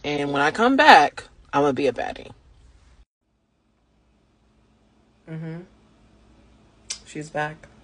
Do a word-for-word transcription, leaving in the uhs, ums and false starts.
And when I come back, I'm going to be a baddie. Mm-hmm. She's back.